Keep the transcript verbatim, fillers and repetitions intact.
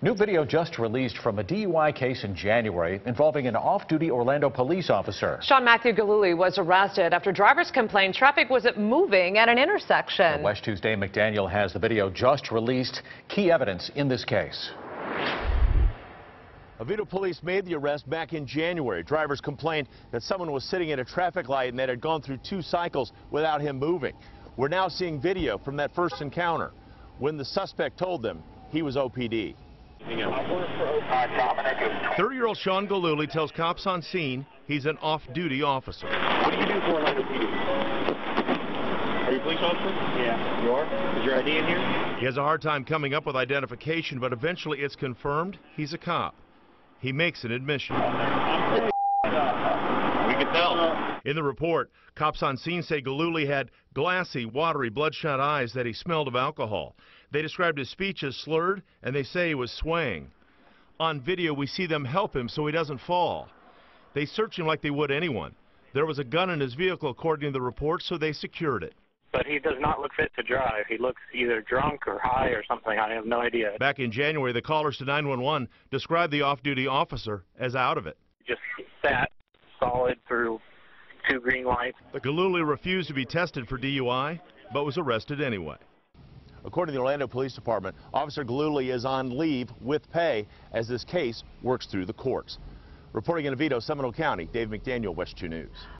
New video just released from a D U I case in January involving an off-duty Orlando police officer. Sean Matthew Galuli was arrested after drivers complained traffic wasn't moving at an intersection. WESH Tuesday McDaniel has the video just released. Key evidence in this case. Oviedo police made the arrest back in January. Drivers complained that someone was sitting at a traffic light and that had gone through two cycles without him moving. We're now seeing video from that first encounter when the suspect told them he was O P D. thirty-year-old Sean Galuli tells cops on scene he's an off-duty officer. What do you do for Orlando P D? Are you a police officer? Yeah. You are? Is your I D in here? He has a hard time coming up with identification, but eventually it's confirmed he's a cop. He makes an admission. We can tell. In the report, cops on scene say Galuli had glassy, watery, bloodshot eyes that he smelled of alcohol. They described his speech as slurred, and they say he was swaying. On video, we see them help him so he doesn't fall. They search him like they would anyone. There was a gun in his vehicle, according to the report, so they secured it. But he does not look fit to drive. He looks either drunk or high or something. I have no idea. Back in January, the callers to nine one one described the off-duty officer as out of it. Just sat solid through two green lights. Galuli refused to be tested for D U I, but was arrested anyway. According to the Orlando Police Department, Officer Galuli is on leave with pay as this case works through the courts. Reporting in Oviedo, Seminole County, Dave McDaniel, WESH two News.